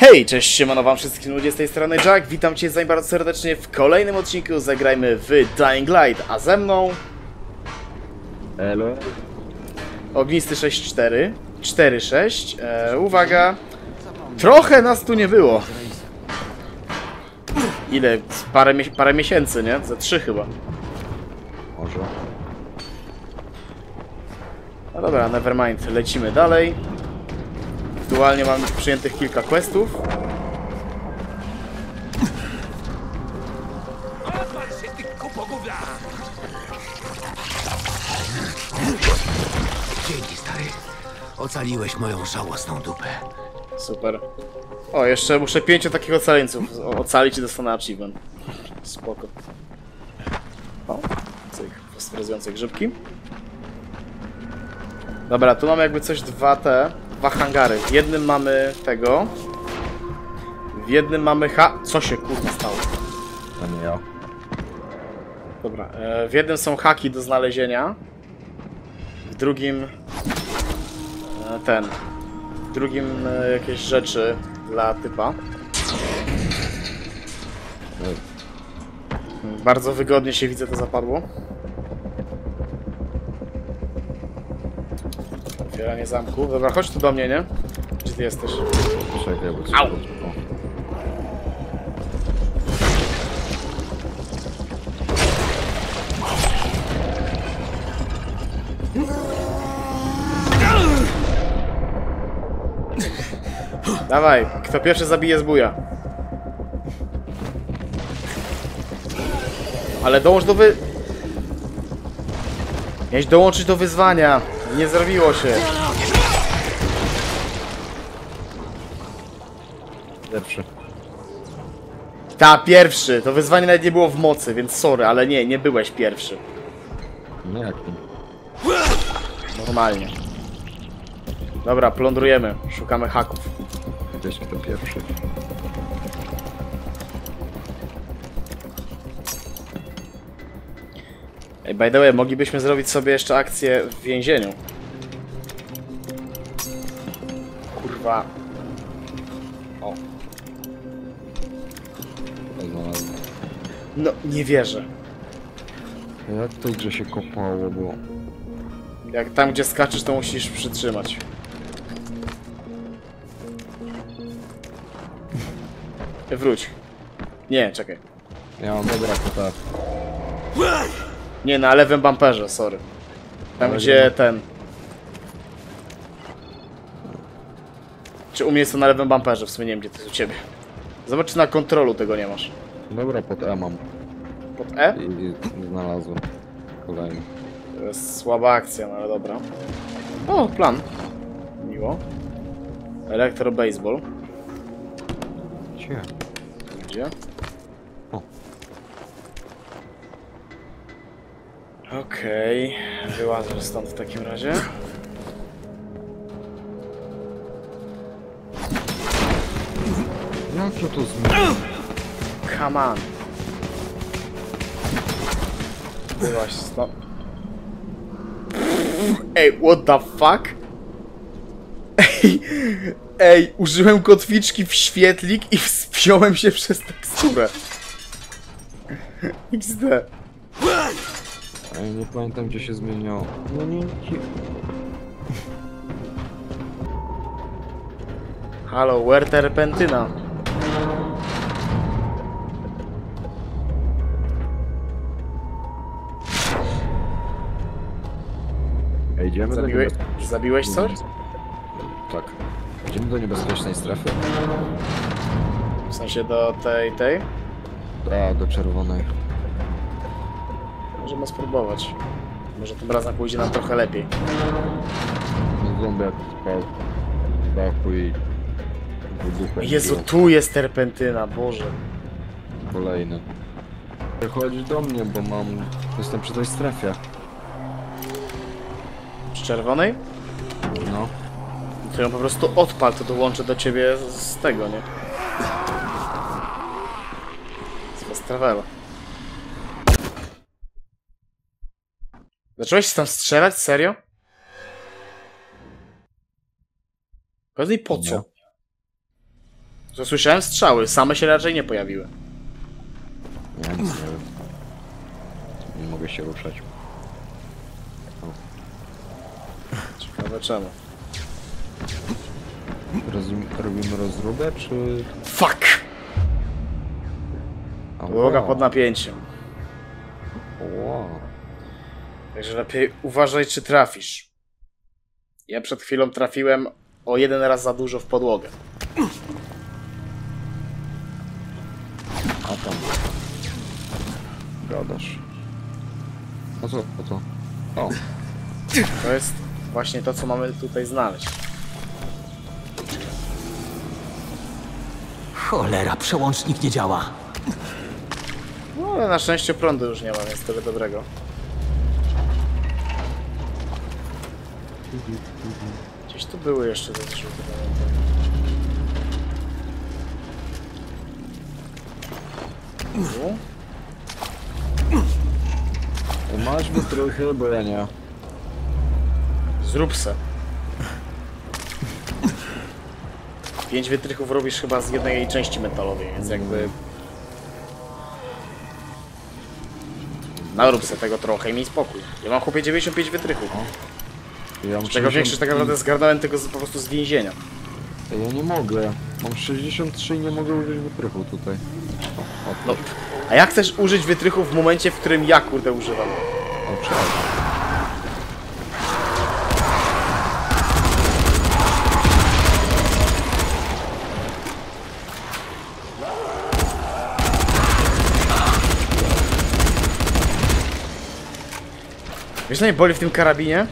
Hej, cześć, siemano wam wszystkim ludzie, z tej strony Jack, witam cię bardzo serdecznie w kolejnym odcinku Zagrajmy w Dying Light, a ze mną... Elo. Ognisty 6-4, 4-6, uwaga, trochę nas tu nie było. Ile? Parę miesięcy, nie? Za 3 chyba. Może. No dobra, nevermind, lecimy dalej. Aktualnie mamy przyjętych kilka questów. Dzięki, stary. Ocaliłeś moją żałosną dupę. Super. O, jeszcze muszę 5 takich ocaleńców ocalić i dostanę achievement. Spoko. O, cyk, fosforyzujące grzybki. Dobra, tu mamy jakby coś dwa hangary. W jednym mamy tego. W jednym mamy Co się kurwa stało? To nie ja. Dobra, w jednym są haki do znalezienia. W drugim... W drugim jakieś rzeczy dla typa. Bardzo wygodnie się widzę, to zapadło. Otwieranie zamku. Dobra, chodź tu do mnie, nie? Gdzie ty jesteś? Czekaj, bo coś Au! Dawaj, kto pierwszy zabije zbuja. Ale dołącz do Miałeś dołączyć do wyzwania. Nie zrobiło się. Pierwszy. Ta, pierwszy. To wyzwanie nawet nie było w mocy, więc sorry, ale nie byłeś pierwszy. No jak nie? Normalnie. Dobra, plądrujemy. Szukamy haków. Wiesz kto pierwszy. Ej, by the way, moglibyśmy zrobić sobie jeszcze akcję w więzieniu. Kurwa. O. Znalazłem. No, nie wierzę. Jak w tej grze się kopało, bo... Jak tam, gdzie skaczesz, to musisz przytrzymać. Wróć. Nie, czekaj. Ja mam dobra kota. Nie, na lewym bumperze, sorry. Tam, Ale gdzie nie. ten... Czy u mnie jest to na lewym bumperze? W sumie nie wiem, gdzie to jest u ciebie. Zobacz, czy na kontrolu tego nie masz. Dobra, pod E mam. Pod E? I znalazłem. Kolejny. To jest słaba akcja, no ale dobra. O, plan. Miło. Elektro baseball. Cie. Gdzie? O. Okej. Wyłażę stąd w takim razie. Jak ja to zmienię? Come on. Wyłaź stąd. Ej, what the fuck? Ej, użyłem kotwiczki w świetlik i wspiąłem się przez teksturę. XD. Ej, nie pamiętam gdzie się zmieniało. No nie. Halo, where terpentyna? Ej, idziemy Zabiłeś coś? Tak. Idziemy do niebezpiecznej strefy. W sensie do tej? Do czerwonej. Możemy spróbować. Może tym razem pójdzie nam trochę lepiej. Zombiak spał w dachu i wybuchłem. Jezu, tu jest terpentyna, Boże. Kolejny. Chodź do mnie, bo jestem przy tej strefie. Przy czerwonej? No. To ją po prostu odpal, to dołączę do ciebie z tego, nie? Z Fast Travela. Zacząłeś się tam strzelać? Serio? Powiedz mi po co? To słyszałem strzały, same się raczej nie pojawiły. Ja nic nie wiem. Nie mogę się ruszać. Ciekawe czemu. Robimy rozróbę, czy... Fuck! Ała. Podłoga pod napięciem. Wow. Także lepiej uważaj, czy trafisz. Ja przed chwilą trafiłem o jeden raz za dużo w podłogę. A tam. Gadasz. A co to? O, To jest właśnie to, co mamy tutaj znaleźć. Cholera, przełącznik nie działa. No ale na szczęście prądu już nie ma, więc tyle dobrego. Gdzieś tu były jeszcze te zrzuty, pamiętam. Tu? masz wytrychy, bo ja nie. Zrób se. 5 wytrychów robisz chyba z jednej części metalowej, więc jakby... Narób se tego trochę i miej spokój. Ja mam chłopie 95 wytrychów. Ja mam Z czego większość tak naprawdę zgarnąłem tego po prostu z więzienia. Ja nie mogę. Mam 63 i nie mogę użyć wytrychu tutaj. O, No, a jak chcesz użyć wytrychów w momencie, w którym ja kurde używam? o przepraszam. Wiesz, co mnie boli w tym karabinie?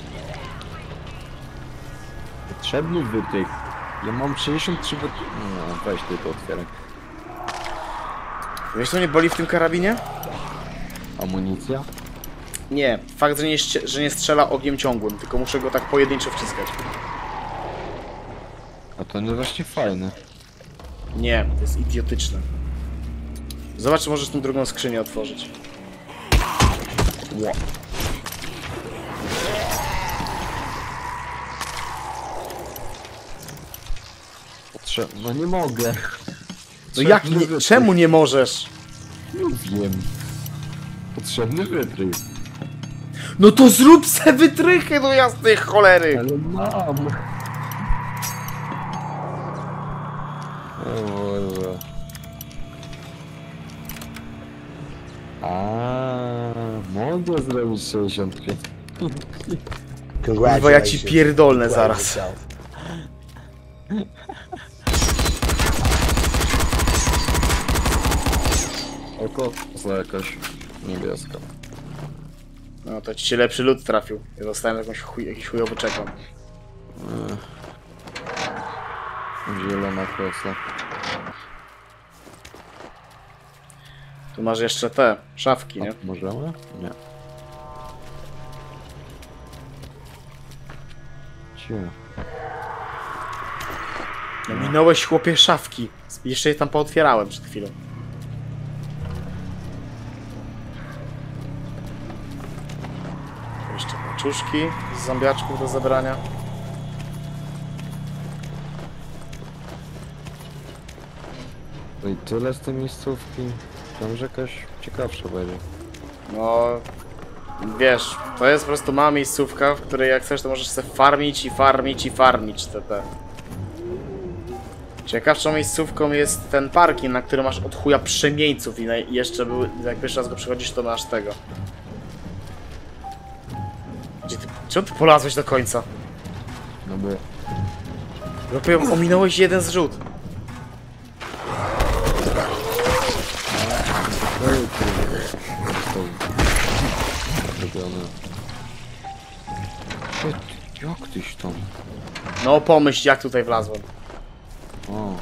Potrzebny wytrych. Ja mam 63 wytrychy. No, weź ty to otwieraj. Wiesz, co mnie boli w tym karabinie? Amunicja? Nie, fakt, że nie strzela ogniem ciągłym, tylko muszę go tak pojedynczo wciskać. A to nie właśnie fajne. Nie, to jest idiotyczne. Zobacz, czy możesz tą drugą skrzynię otworzyć. Ło. No nie mogę. No jak nie, czemu nie możesz? Nie wiem. Potrzebny wytrych. No to zrób se wytrychy, no jasnej cholery! Ale mam. O Boże. Mogę zrobić 65. Kurwa, ja ci pierdolnę zaraz. Oko za jakaś niebieska. No to ci się lepszy lód trafił. Ja dostałem jakiś chujowy czekam. Zielona kresla. Tu masz jeszcze te szafki, nie? Możemy? Nie. Cie. No minąłeś chłopie szafki. Jeszcze je tam pootwierałem przed chwilą. Jeszcze paczuszki z zombiaczków do zabrania. No i tyle z tej miejscówki. Tam, że jakaś ciekawsza będzie. No... Wiesz, to jest po prostu mała miejscówka, w której jak chcesz, to możesz sobie farmić i farmić i farmić te. Ciekawszą miejscówką jest ten parking, na którym masz od chuja przemieńców i jeszcze był, jak pierwszy raz go przechodzisz, to masz tego. Czemu ty polazłeś do końca? No bo... Dopiero ominąłeś jeden zrzut. Zrobione. Jak tyś tam? No pomyśl, jak tutaj wlazłem. O.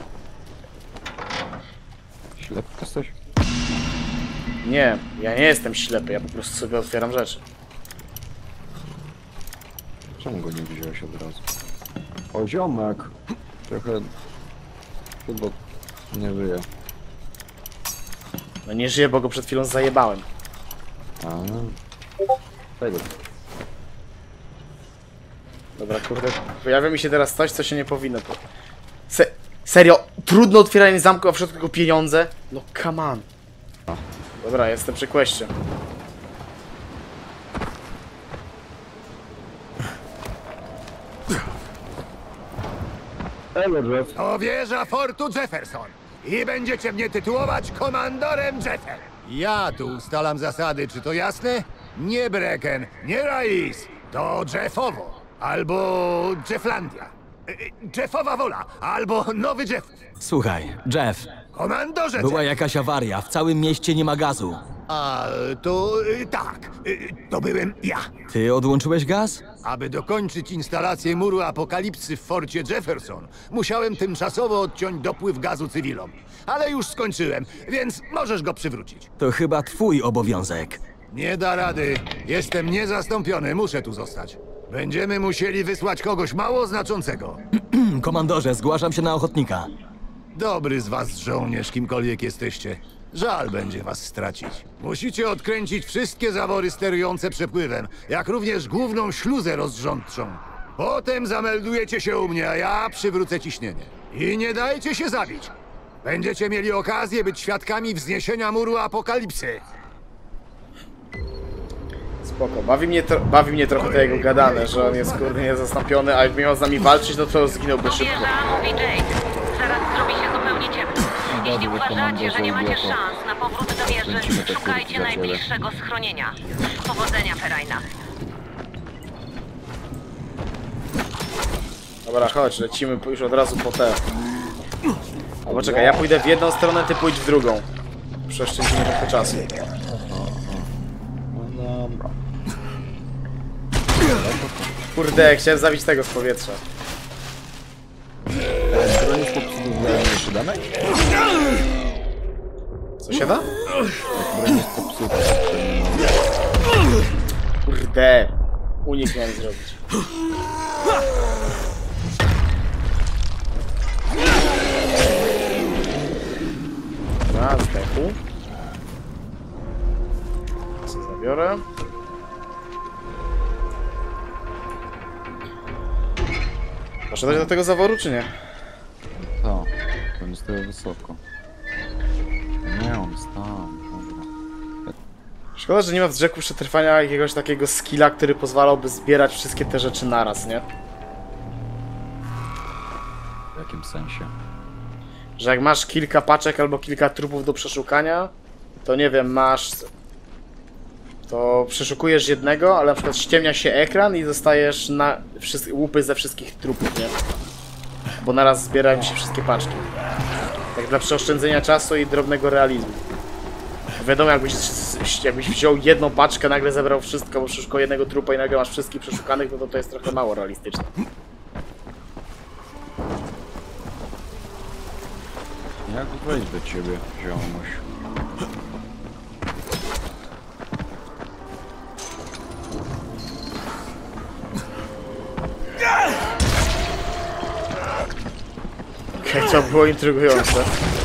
Ślepy jesteś? Nie, ja nie jestem ślepy, ja po prostu sobie otwieram rzeczy. Czemu go nie wziąłeś od razu? O, ziomek! Trochę... Chyba... nie żyje. No nie żyję, bo go przed chwilą zajebałem. A. Tego. Dobra, kurde, pojawia mi się teraz coś, co się nie powinno. Serio, trudno otwieranie zamku, a w środku tylko pieniądze? No come on. Dobra, jestem przy questie. Jeff. To wieża Fortu Jefferson. I będziecie mnie tytułować komandorem Jeffer. Ja tu ustalam zasady, czy to jasne? Nie Brecken, nie Rais. To Jeffowo. Albo Jefflandia. Jeffowa wola. Albo Nowy Jeff. Słuchaj, Jeff, Komandorze była Jeff. jakaś awaria, w całym mieście nie ma gazu. A, to tak. To byłem ja. Ty odłączyłeś gaz? Aby dokończyć instalację muru apokalipsy w forcie Jefferson, musiałem tymczasowo odciąć dopływ gazu cywilom. Ale już skończyłem, więc możesz go przywrócić. To chyba twój obowiązek. Nie da rady. Jestem niezastąpiony, muszę tu zostać. Będziemy musieli wysłać kogoś mało znaczącego. Komandorze, zgłaszam się na ochotnika. Dobry z was żołnierz, kimkolwiek jesteście. Żal będzie was stracić. Musicie odkręcić wszystkie zawory sterujące przepływem, jak również główną śluzę rozrządczą. Potem zameldujecie się u mnie, a ja przywrócę ciśnienie. I nie dajcie się zabić. Będziecie mieli okazję być świadkami wzniesienia muru apokalipsy. Spoko, bawi mnie trochę to jego gadane, że on jest kurde niezastąpiony, a jakby miał z nami walczyć, no to zginąłby szybko. Wieża, mówi Jake. Zaraz zrobi się zupełnie ciemno. Jeśli uważacie, że nie macie szans na powrót do wieży, szukajcie najbliższego schronienia. Powodzenia, Ferajna. Dobra, chodź, lecimy już od razu po te. A poczekaj, ja pójdę w jedną stronę, ty pójdź w drugą. Przeszczędzimy trochę czasu. No dobra. Kurde, chciałem zabić tego z powietrza. Broń jest popsuta dla mniejszy damek? Co się da? Broń jest popsuta. Kurde. Unik miałem zrobić. Dobra, zdechł. Co zabiorę? Poszedłeś do tego zaworu, czy nie? To. To nie stoi wysoko. Nie, on jest tam. Dobra. Szkoda, że nie ma w Jacku przetrwania jakiegoś takiego skilla, który pozwalałby zbierać wszystkie te rzeczy naraz, nie? W jakim sensie? Że jak masz kilka paczek albo kilka trupów do przeszukania, to nie wiem, masz... To przeszukujesz jednego, ale na przykład ściemnia się ekran i dostajesz na łupy ze wszystkich trupów, nie? Bo naraz zbierają się wszystkie paczki. Tak dla przeoszczędzenia czasu i drobnego realizmu. Wiadomo, jakbyś wziął jedną paczkę, nagle zebrał wszystko, bo przeszukał jednego trupa i nagle masz wszystkich przeszukanych, no to jest trochę mało realistyczne. Jak wejść do ciebie, ziomuś? Okej, to było intrygujące.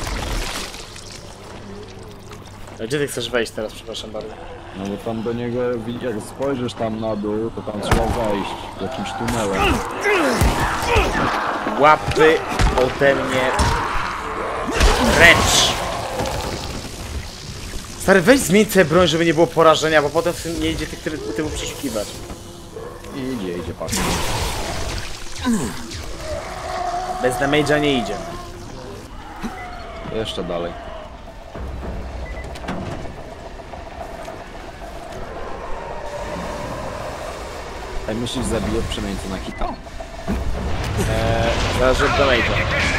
A gdzie ty chcesz wejść teraz, przepraszam bardzo? No bo tam do niego, jak spojrzysz tam na dół, to tam trzeba wejść jakimś tunelem. Łapy ode mnie precz! Stary, weź zmień tę broń, żeby nie było porażenia, bo potem w tym nie idzie tych typów przeszukiwać. Idzie, patrz. Bez damage'a nie idzie. Jeszcze dalej. Ej, myślisz, zabije przemieńcę na hita? Zależy od damage'a.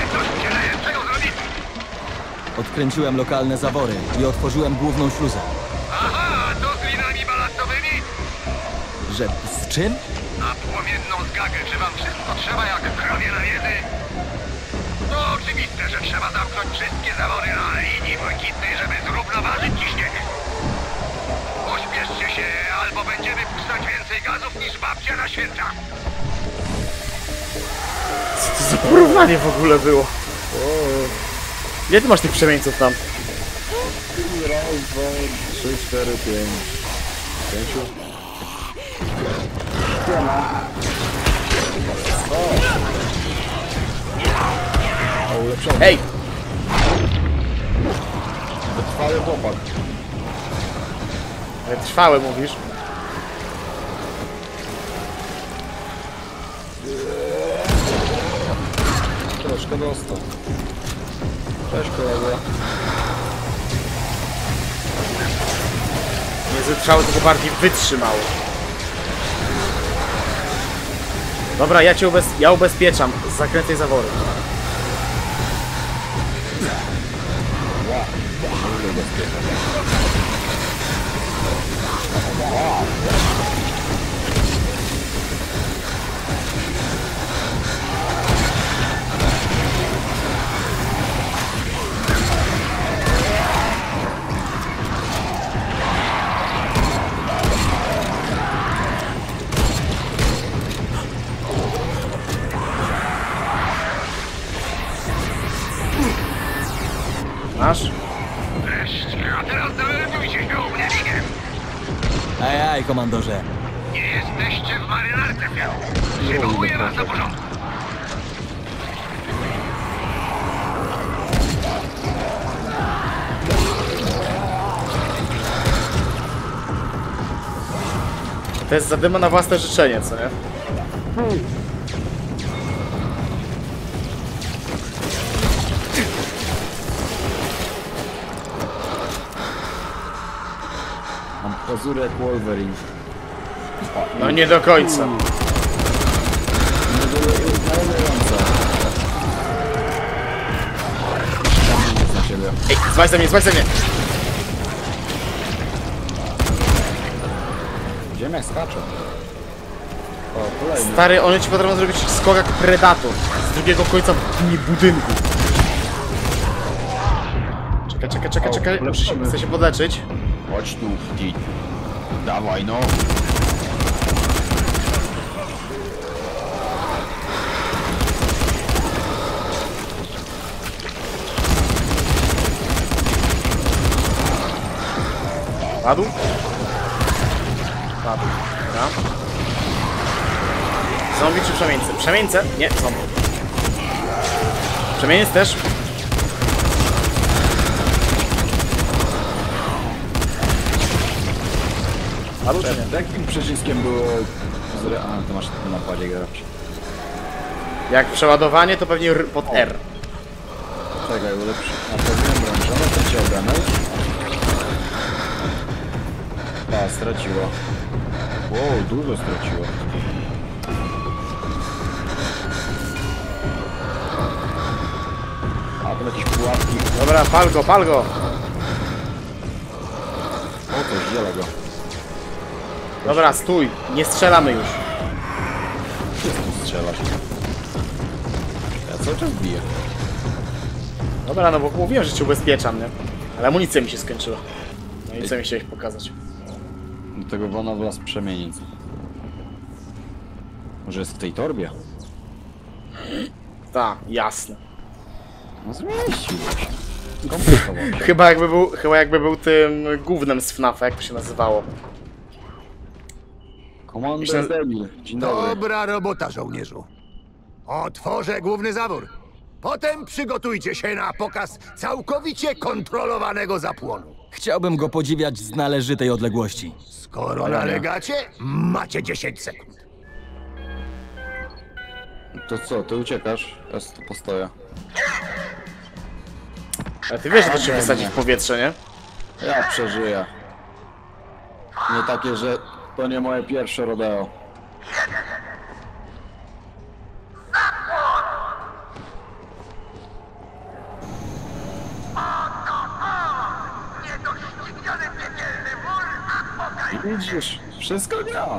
Odkręciłem lokalne zawory i otworzyłem główną śluzę. Aha, to z linami balastowymi? Że z czym? A płomienną zgagę, czy wam wszystko trzeba jak krowie na wieży? To oczywiste, że trzeba zamknąć wszystkie zawory na linii błękitnej, żeby zrównoważyć ciśnienie. Pośpieszcie się, albo będziemy puszczać więcej gazów niż babcia na święta. Co to za porównanie w ogóle było? Ile ty masz tych przemieńców tam? Raz, 2, 3, 4, 5. 5. przodu. Ej! Wytrwały chłopak. Wytrwały mówisz? Troszkę dostał. Cześć kolego. Nie wytrwały, tylko bardziej wytrzymały. Dobra, ja ubezpieczam. Zakręcaj zawory. Masz? Wreszcie, a teraz zameldujcie się u mnie ligiem. Ej, komandorze. Nie jesteście w marynarce, Fiał. Przywołuję was do porządku. To jest zadyma na własne życzenie, co nie? Mam pazurę jak Wolverine. No nie do końca. Na ciebie. Ej, zwaź ze mnie, zwaź ze mnie! Ziemia skacze. O, kolejny. Stary, one ci potrafią zrobić skok jak Predator z drugiego końca budynku. Czekaj. Chcę się podleczyć. Chodź tu, ty. Dawaj no. Padł? Padł. Dobra. Zombie czy przemieńcy? Przemieńce? Nie, zombie. Przemieniec też. Padł czy nie? Jakim przyciskiem było... A, to masz na napadzie gracz. Jak przeładowanie, to pewnie pod R. Czekaj, ulepszy. A to wiem, brączone, to cię obranę. A, straciło. Wow, dużo straciło. A, to jakieś pułapki. Dobra, pal go! O, to zdziela go. Dobra, stój, nie strzelamy już. Wszyscy strzelać. Ja cały czas biję. Dobra, no bo mówiłem, że cię ubezpieczam, nie? Ale amunicja mi się skończyła. No i co mi chciałeś pokazać? Do tego wona wlazł przemieniec. Może jest w tej torbie? Tak, jasne. No zmieścił się. Kompletował się. Chyba jakby był tym gównem z FNAF-a, jak to się nazywało. Komandor Myślę- Debil. Dzień dobry. Dobra robota, żołnierzu. Otworzę główny zawór. Potem przygotujcie się na pokaz całkowicie kontrolowanego zapłonu. Chciałbym go podziwiać z należytej odległości. Skoro nalegacie, macie 10 sekund. To co, ty uciekasz? Ja tu postoję. Ale ty wiesz, że to się Nie, wysadzi nie. w powietrze, nie? Ja przeżyję. Nie takie, że to nie moje pierwsze rodeo. Widzisz, wszystko działa.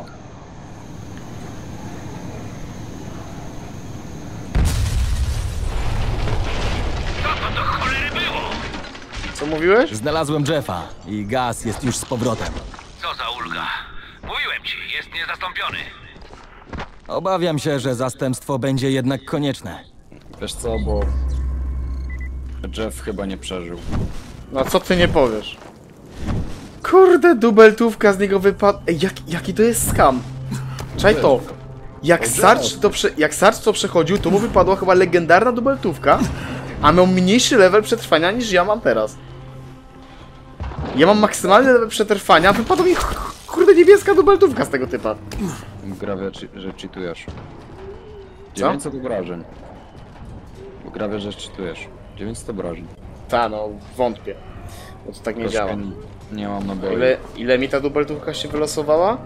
Co mówiłeś? Znalazłem Jeffa i gaz jest już z powrotem. Co za ulga. Mówiłem ci, jest niezastąpiony. Obawiam się, że zastępstwo będzie jednak konieczne. Wiesz co, bo Jeff chyba nie przeżył. No co ty nie powiesz? Kurde, dubeltówka z niego wypadła. Ej, jaki to jest skam? Czaj to. Jak Sarge to przechodził, to mu wypadła chyba legendarna dubeltówka. a miał mniejszy level przetrwania niż ja mam teraz. Ja mam maksymalny level przetrwania, a wypadła mi kurde niebieska dubeltówka z tego typa. Gra wie, że cheatujesz. Co? 900 obrażeń. Bo gra wie, że cheatujesz. 900 obrażeń. Ta no, wątpię. Bo to tak nie Troszkę działa. Nie mam naboi. Ile mi ta dubeltówka się wylosowała?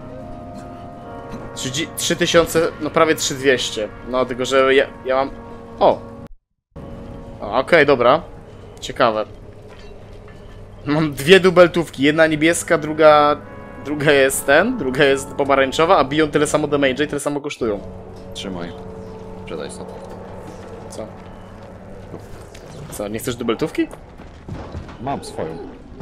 3000, no prawie 3200. No tylko, że ja mam... O! Okej, dobra. Ciekawe. Mam dwie dubeltówki. Jedna niebieska, druga jest druga jest pomarańczowa, a biją tyle samo damage i tyle samo kosztują. Trzymaj. Sprzedaj sobie. Co? Co, nie chcesz dubeltówki? Mam swoją.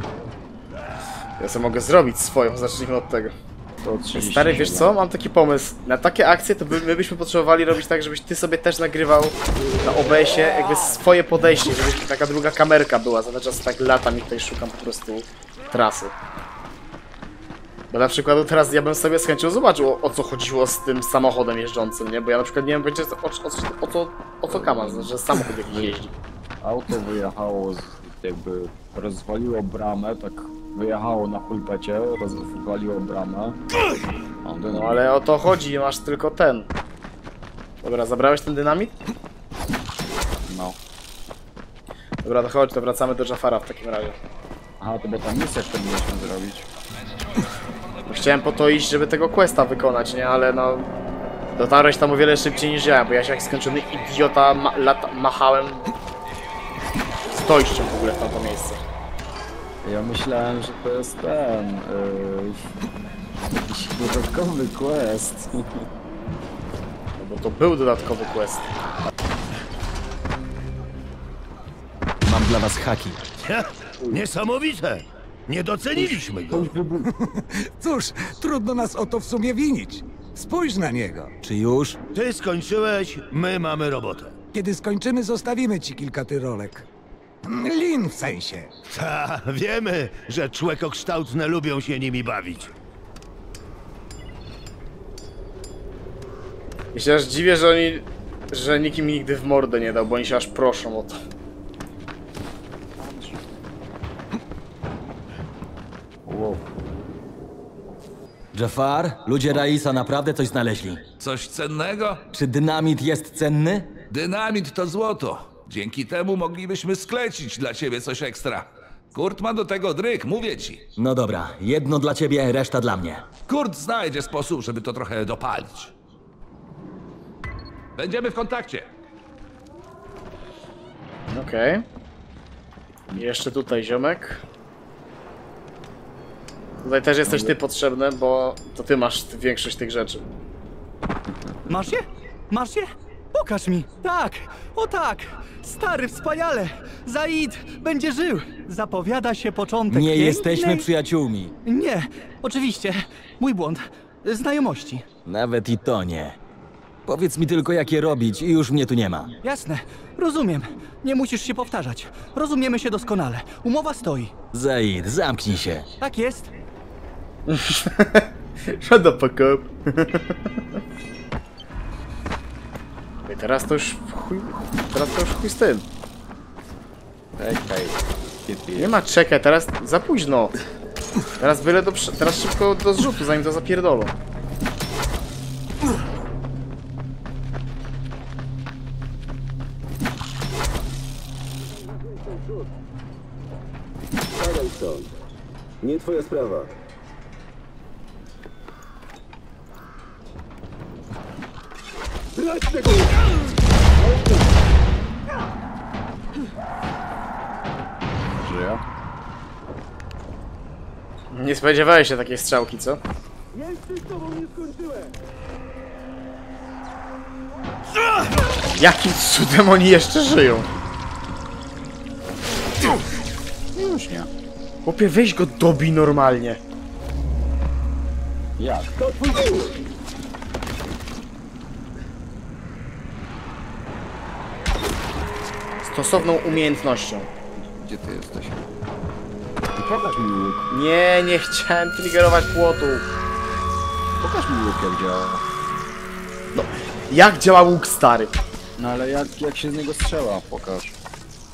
Ja sobie mogę zrobić swoją, zacznijmy od tego. To 30. Stary, wiesz co? Mam taki pomysł. Na takie akcje to my byśmy potrzebowali robić tak, żebyś ty sobie też nagrywał na OBS-ie jakby swoje podejście, żeby taka druga kamerka była. Za ten czas tak latam i tutaj szukam po prostu trasy. Bo na przykład teraz ja bym sobie z chęcią zobaczył o co chodziło z tym samochodem jeżdżącym, nie? Bo ja na przykład nie wiem o co kaman, że samochód jakiś jeździ. Auto wyjechało, jakby rozwaliło bramę, tak wyjechało na pulpecie, rozwaliło bramę. No ale o to chodzi, masz tylko ten. Dobra, zabrałeś ten dynamit? No. Dobra, to chodź, to wracamy do Jafara w takim razie. Aha, to bo tam misję jeszcze mieliśmy zrobić. Chciałem po to iść, żeby tego questa wykonać, nie? Ale no... Dotarłeś tam o wiele szybciej niż ja, bo ja się jak skończony idiota machałem z dojściem w ogóle w tamto miejsce. Ja myślałem, że to jest ten... jakiś dodatkowy quest. No bo to był dodatkowy quest. Mam dla was haki. Niesamowite! Nie doceniliśmy go. Cóż, trudno nas o to w sumie winić. Spójrz na niego. Czy już? Ty skończyłeś, my mamy robotę. Kiedy skończymy, zostawimy ci kilka tyrolek. Lin w sensie. Ta, wiemy, że człekokształtne lubią się nimi bawić. Ja się aż dziwię, że nikt im nigdy w mordę nie dał, bo oni się aż proszą o to. Wow. Jafar, ludzie Raisa naprawdę coś znaleźli. Coś cennego? Czy dynamit jest cenny? Dynamit to złoto. Dzięki temu moglibyśmy sklecić dla ciebie coś ekstra. Kurt ma do tego dryk, mówię ci. No dobra, jedno dla ciebie, reszta dla mnie. Kurt znajdzie sposób, żeby to trochę dopalić. Będziemy w kontakcie. Okej. I jeszcze tutaj ziomek. Tutaj też jesteś ty potrzebny, bo to ty masz większość tych rzeczy. Masz je? Masz je? Pokaż mi. Tak, o tak. Stary, wspaniale. Zaid będzie żył. Zapowiada się początek Nie pięknej... jesteśmy przyjaciółmi. Nie, oczywiście. Mój błąd. Znajomości. Nawet i to nie. Powiedz mi tylko, jak je robić i już mnie tu nie ma. Jasne, rozumiem. Nie musisz się powtarzać. Rozumiemy się doskonale. Umowa stoi. Zaid, zamknij się. Tak jest. Shut the fuck up. I teraz to już chuj... Teraz to już chuj z tym. Czekaj. Nie ma czekaj, teraz za późno. Teraz byle teraz szybko do zrzutu, zanim to zapierdolą. Spadaj stąd. Nie twoja sprawa. Brać tego! Żyję? Nie spodziewałeś się takiej strzałki, co? Jeszcze z tobą nie skończyłem! Jakim cudem oni jeszcze żyją? Już nie. Chłopie, weź go dobij normalnie. Jak? To twój tył! Stosowną umiejętnością. Gdzie ty jesteś? Pokaż mi łuk. Nie chciałem triggerować płotu. Pokaż mi łuk, jak działa. Jak działa łuk, stary? No ale jak się z niego strzela? Pokaż.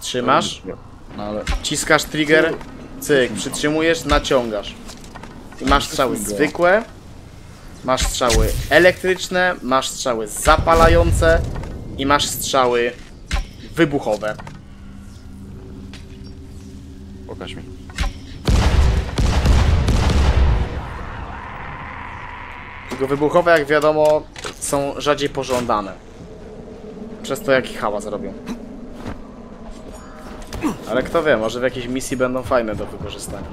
Trzymasz, No ale... wciskasz trigger, cyk, przytrzymujesz, naciągasz. I masz strzały zwykłe, masz strzały elektryczne, masz strzały zapalające i masz strzały wybuchowe. Pokaż mi. Tylko wybuchowe, jak wiadomo, są rzadziej pożądane. Przez to, jaki hałas robią. Ale kto wie, może w jakiejś misji będą fajne do wykorzystania.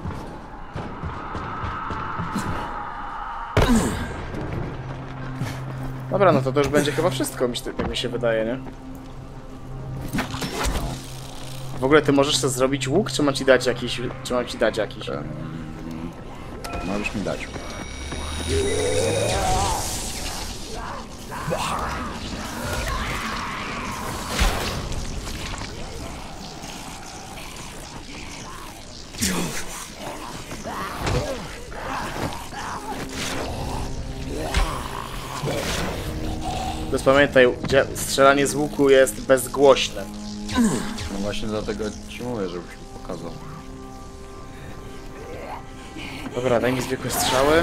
Dobra, no to już będzie chyba wszystko, tak mi się wydaje, nie? W ogóle ty możesz sobie zrobić łuk, czy mam ci dać jakiś? Możesz mi dać. Więc pamiętaj, strzelanie z łuku jest bezgłośne. No właśnie dlatego ci mówię, żebyś mi pokazał. Dobra, daj mi zwykłe strzały.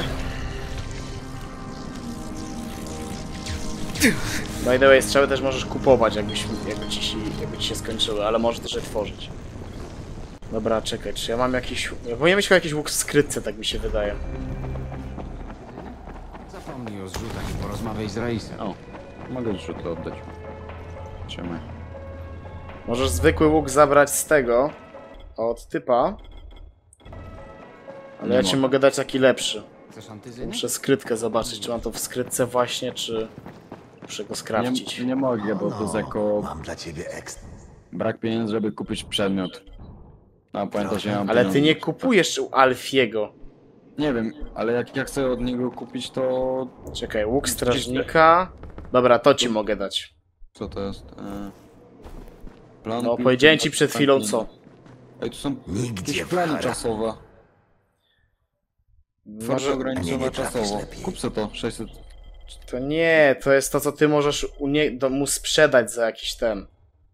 By the way, strzały też możesz kupować, jakby ci się skończyły, ale możesz też je tworzyć. Dobra, czekaj, czy ja mam jakiś... Ja powinienem mieć chyba jakiś łuk w skrytce, tak mi się wydaje. Zapomnij o zrzutach i porozmawiaj z Raisem. O, mogę zrzuty oddać. Trzymaj. Możesz zwykły łuk zabrać z tego, od typa. Ale ja ci mogę dać taki lepszy. Muszę skrytkę zobaczyć, czy mam to w skrytce właśnie, czy... Muszę go skrawcić. Nie mogę, bo to jest jako... Mam dla ciebie ekstra. Brak pieniędzy, żeby kupić przedmiot. A pamiętasz, że ja mam Ale ty pieniądze. nie kupujesz u Alfiego. Nie wiem, ale jak ja chcę od niego kupić, to... Czekaj, łuk strażnika... Dobra, to ci mogę dać. Co to jest? Plan... No, powiedziałem ci przed chwilą co. Ej, tu są jakieś plany czasowe. Forza ograniczona czasowo. Kup se to, 600... To nie, to jest to, co ty możesz mu sprzedać za jakiś ten.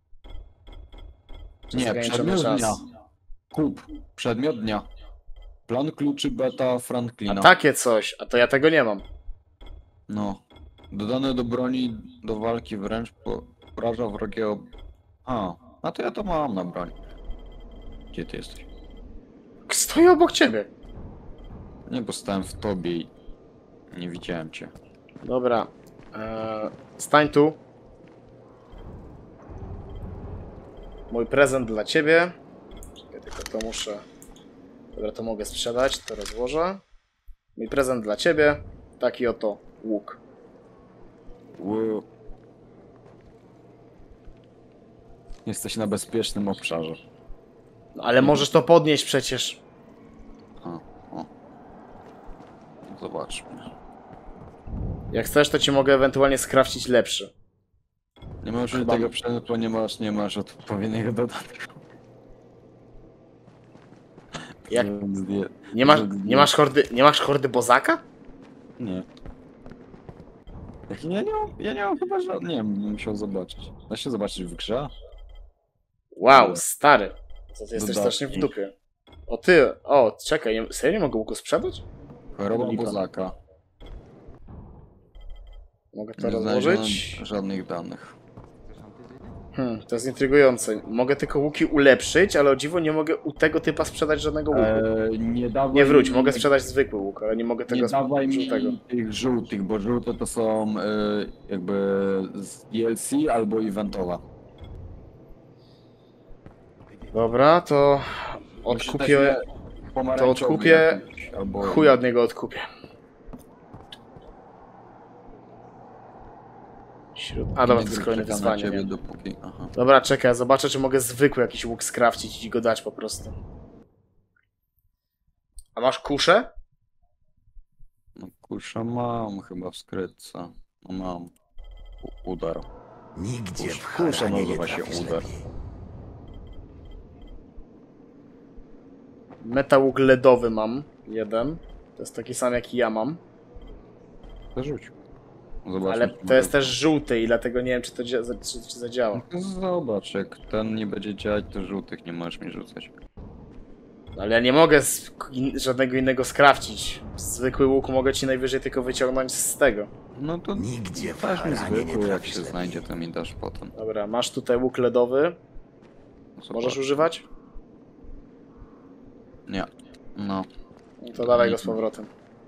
Nie, przedmiot dnia. Kup. Przedmiot dnia. Plan kluczy beta Franklina. A takie coś, a to ja tego nie mam. No. Dodane do broni do walki wręcz poraża wrogiego... A to ja to mam na broń. Gdzie ty jesteś? Stoję obok ciebie. Nie, bo stałem w tobie i nie widziałem cię. Dobra. Stań tu. Mój prezent dla ciebie. Ja tylko to muszę... Dobra, to mogę sprzedać, to rozłożę. Mój prezent dla ciebie. Taki oto łuk. Jesteś na bezpiecznym obszarze. No, ale możesz to podnieść przecież. Zobaczmy. Jak chcesz, to ci mogę ewentualnie skrawcić lepszy. Nie możesz tego przedmiotu, ponieważ nie masz odpowiedniego dodatku. Jak? Nie masz hordy bozaka? Nie. Ja nie mam chyba żadnego. Nie wiem, musiał zobaczyć. Da się zobaczyć w grze? Wow, stary. To ty jesteś Dodatki. strasznie w dupie. O, czekaj, serio nie mogę łuku sprzedać? Choroba bozaka. Mogę to Nie rozłożyć? znaleziono żadnych danych. To jest intrygujące. Mogę tylko łuki ulepszyć, ale o dziwo nie mogę u tego typa sprzedać żadnego łuku. Nie wróć, mogę sprzedać zwykły łuk, ale nie mogę tego dawaj mi żółtego. tych żółtych, bo żółte to są jakby z DLC albo eventowa. Dobra, to odkupię... To odkupię... Chuja od niego odkupię. A dobra, to jest kolejne wyzwanie. Nie? Dobra, czekaj, zobaczę, czy mogę zwykły jakiś łuk skrawcić i go dać po prostu. A masz kuszę? No kuszę mam chyba w skrytce. No mam. Udar. Nigdzie w Kusza Haranie nazywa nie się trafisz udar. lepiej. Metal łuk ledowy mam. Jeden. To jest taki sam, jaki ja mam. To rzuć. Zobaczmy, Ale czy to jest też żółty i dlatego nie wiem, czy to czy zadziała. Zobacz, jak ten nie będzie działać, to żółtych nie możesz mi rzucać. Ale ja nie mogę żadnego innego skrawcić. Zwykły łuk mogę ci najwyżej tylko wyciągnąć z tego. No to Nigdzie w dasz mi Haranie nie zwykły, jak trafisz się lepiej. znajdzie, to mi dasz potem. Dobra, masz tutaj łuk ledowy. Zobacz. Możesz używać? Nie. No. To dawaj go z powrotem.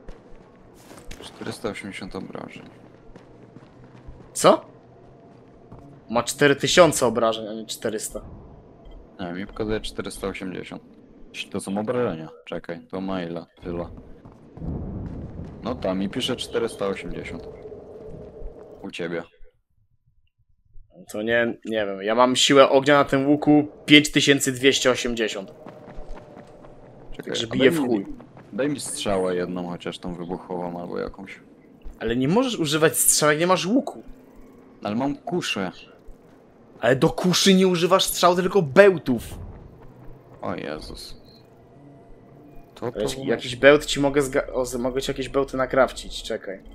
480 obrażeń. Co? Ma 4000 obrażeń, a nie 400. Nie, mi pokazuje 480. To są obrażenia. Czekaj, to ma ile? Tyle. No tam mi pisze 480. U ciebie. To nie wiem. Ja mam siłę ognia na tym łuku 5280. Czekaj, Także a bije w chuj. Daj mi strzałę jedną, chociaż tą wybuchową albo jakąś. Ale nie możesz używać strzał, jak nie masz łuku. Ale mam kuszę. Ale do kuszy nie używasz strzał, tylko bełtów. O Jezus. To Jakiś bełt ci mogę ci jakieś bełty nakrawcić, czekaj.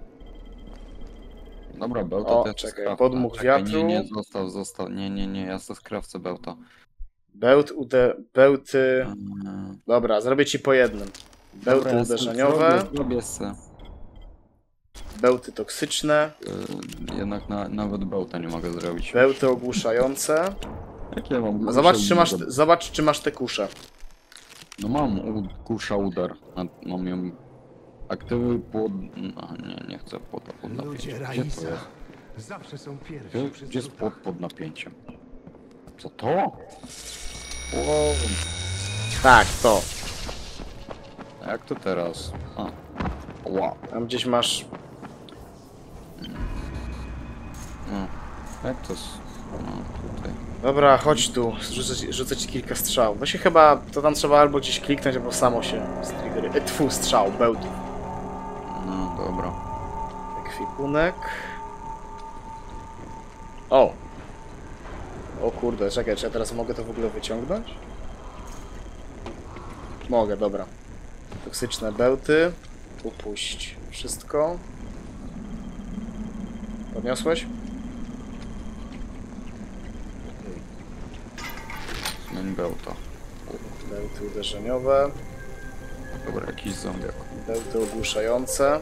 Dobra, bełta O, to ja czekaj, skrawcę. podmuch wiatru. Nie, zostaw. Nie, ja to skrawcę bełta. Bełty... Dobra, zrobię ci po jednym. Bełty Dobra, uderzeniowe. Zrobię se. Bełty toksyczne. Jednak nawet bełta nie mogę zrobić. Bełty ogłuszające. Jak ja mam Zobacz, czy masz te kusze. No mam kusza udar. Mam ją... Aktywy pod... No, nie chcę pod napięciem. Ludzie Gdzie to Raisa jest? zawsze są pierwsi. Gdzie jest pod napięciem? Co to? Wow. Tak, to. A jak to teraz? A. Wow. Tam gdzieś masz... No. Jak to jest? No, tutaj. Dobra, chodź tu. Rzucę ci kilka strzał. To się chyba... To tam trzeba albo gdzieś kliknąć, albo samo się striggeruje. Tfu, strzał, bełtów. No, dobra. Ekwipunek. O! O kurde, czekaj, czy ja teraz mogę to w ogóle wyciągnąć? Mogę, dobra. Toksyczne bełty. Upuść wszystko. Podniosłeś? Zmień bełta. Bełty uderzeniowe. Dobra, jakiś zombiak. Bełty ogłuszające.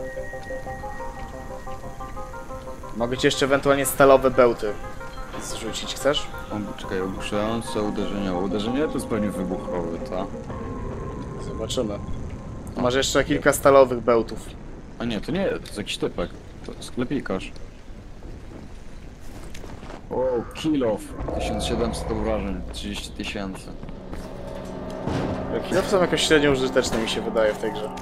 Mogę ci jeszcze ewentualnie stalowe bełty zrzucić, chcesz? Czekaj, ogłuszające uderzenia. Uderzenie to jest pewnie wybuchowy, tak? Zobaczymy. Masz jeszcze kilka stalowych bełtów. A nie, to nie, to jest jakiś typek. To jest sklepikarz. O, kill off. 1700 obrażeń, 30 000. Kilo są jakoś średnio użyteczne, mi się wydaje, w tej grze.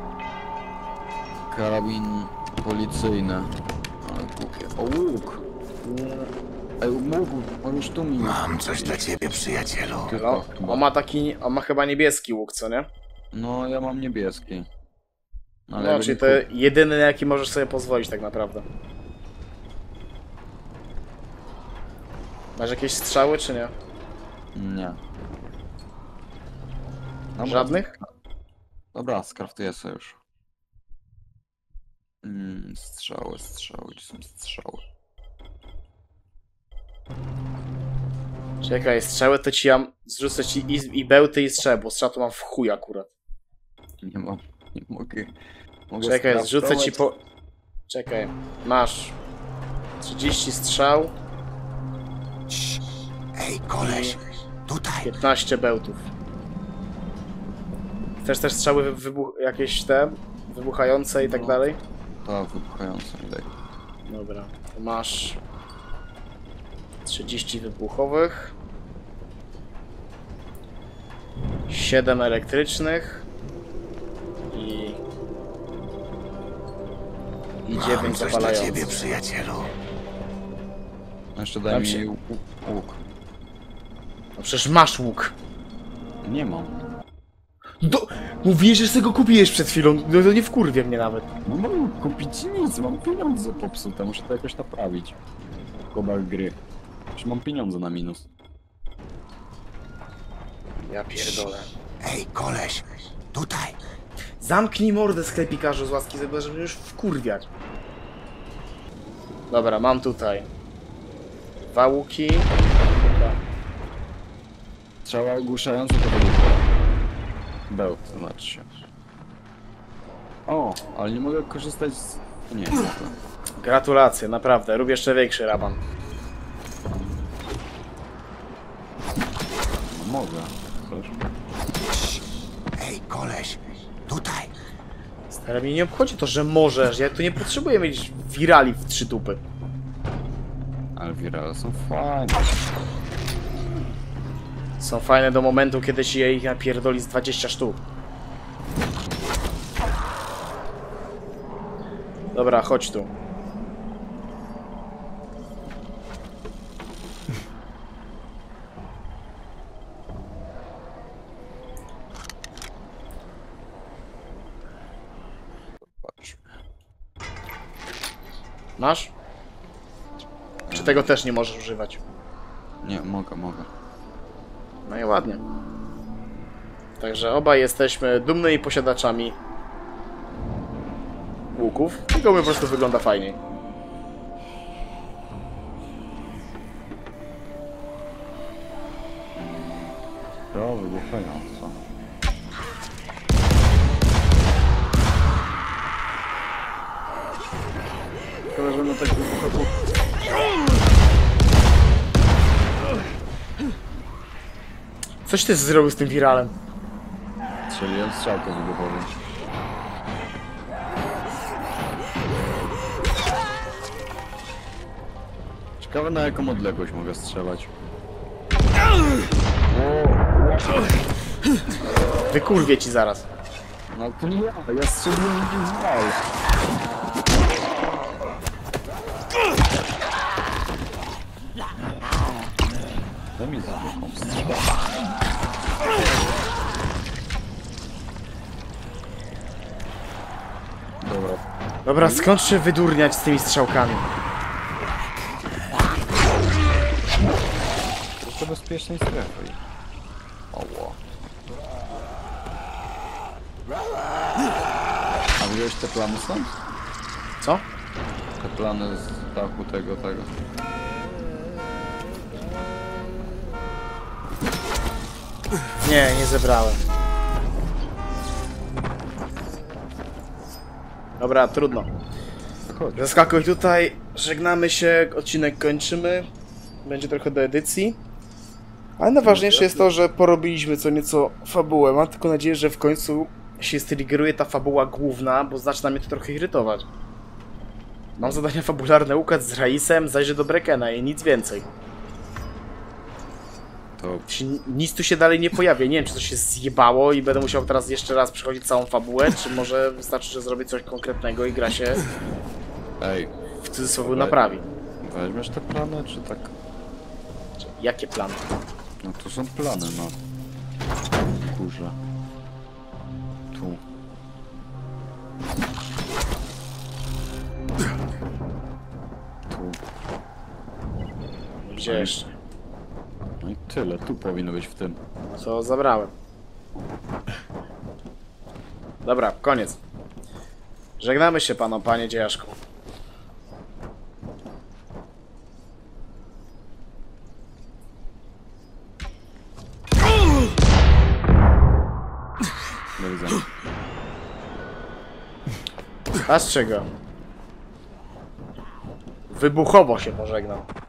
Karabin policyjny. Ale głupie. O, łuk! Ej, łuk, on już tu mi... Mam coś dla ciebie, przyjacielu. No, on ma chyba niebieski łuk, co nie? No, ja mam niebieski. No, czyli to jedyny, na jaki możesz sobie pozwolić tak naprawdę. Masz jakieś strzały, czy nie? Nie. Dobra. Żadnych? Dobra, skraftuję sobie już. Strzały, gdzie są strzały? Czekaj, strzały to ci ja zrzucę ci i bełty i strzały, bo strzał to mam w chuj akurat. Nie mam, nie mogę. Czekaj, zrzucę ci po... Czekaj, masz 30 strzał. Ej, koleś, tutaj. 15 bełtów. Chcesz też strzały jakieś te wybuchające i tak dalej? Tak, wybuchające mi daj. Dobra, to masz 30 wybuchowych, 7 elektrycznych i 9 coś dla zapalających. ciebie, przyjacielu. Jeszcze daj mi łuk. No przecież masz łuk. Nie mam. Mówiłeś, że sobie go kupiłeś przed chwilą, no to nie wkurwie mnie nawet. No mam kupić nic, mam pieniądze popsute, muszę to jakoś naprawić. Kobal gry. Już mam pieniądze na minus. Ja pierdolę. Ej, koleś, tutaj. Zamknij mordę, sklepikarzu z łaski, żeby już wkurwiać. Dobra, mam tutaj 2 łuki. Strzała ogłuszająca to będzie bełt, to znaczy się. O, ale nie mogę korzystać z... Nie, mogę. Gratulacje, naprawdę. Rób jeszcze większy raban. No, mogę. Chcesz? Ej, koleś, tutaj. Ale mnie nie obchodzi to, że możesz. Ja tu nie potrzebuję mieć wirali w 3 dupy. Ale wirale są fajne. Są fajne do momentu, kiedy się je ich napierdoli z 20 sztuk. Dobra, chodź tu. Masz? Czy tego też nie możesz używać? Nie, mogę. No i ładnie. Także obaj jesteśmy dumnymi posiadaczami łuków, tylko po prostu wygląda fajniej. To wybuchająco. Szkoda, że no tak wybucha. Coś ty zrobił z tym wiralem? Strzeliłem strzałkę wybuchową. Ciekawe, na jaką odległość mogę strzelać. Wykurwię ci zaraz. No to nie ja strzeliłem gdzieś w dal. Daj mi zamykam strzał. Dobra. Dobra, skąd się wydurniać z tymi strzałkami? To bezpiecznej strefy. Oło. A widziałeś te plany stąd? Co? Te plany z dachu tego. Nie zebrałem. Dobra, trudno. Zaskakuj tutaj, żegnamy się, odcinek kończymy. Będzie trochę do edycji. Ale najważniejsze jest to, że porobiliśmy co nieco fabułę. Mam tylko nadzieję, że w końcu się striggeruje ta fabuła główna, bo zaczyna mnie to trochę irytować. Mam zadania fabularne, układ z Raisem, zajrzę do Brekena i nic więcej. To... Nic tu się dalej nie pojawia. Nie wiem, czy to się zjebało i będę musiał teraz jeszcze raz przechodzić całą fabułę, czy może wystarczy, że zrobię coś konkretnego i gra się w cudzysłowie naprawi. Weźmiesz te plany, czy tak? Jakie plany? No to są plany, no. Kurze. Tu. Gdzie jeszcze? No i tyle, tu powinno być w tym. Co zabrałem. Dobra, koniec. Żegnamy się panu, panie Dziejaszku. Do widzenia. A z czego? Wybuchowo się pożegnam.